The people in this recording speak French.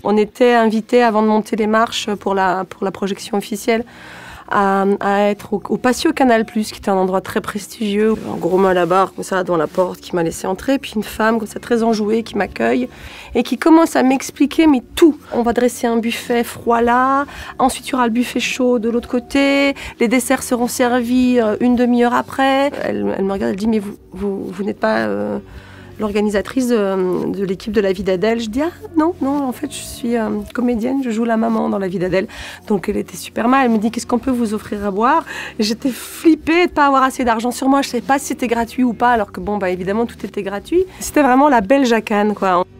On était invités avant de monter les marches pour la projection officielle à être au patio Canal+, qui était un endroit très prestigieux. Un gros mât à la barre, comme ça, dans la porte, qui m'a laissé entrer. Puis une femme, comme ça, très enjouée, qui m'accueille et qui commence à m'expliquer, mais tout. On va dresser un buffet froid là, ensuite il y aura le buffet chaud de l'autre côté, les desserts seront servis une demi-heure après. Elle me regarde, elle dit, mais vous n'êtes pas... l'organisatrice de l'équipe de La Vie d'Adèle. Je dis, ah non, en fait, je suis comédienne, je joue la maman dans La Vie d'Adèle. Donc elle était super mal. Elle me dit, qu'est-ce qu'on peut vous offrir à boire? J'étais flippée de ne pas avoir assez d'argent sur moi. Je ne savais pas si c'était gratuit ou pas, alors que bon, bah évidemment, tout était gratuit. C'était vraiment la belle jacane, quoi.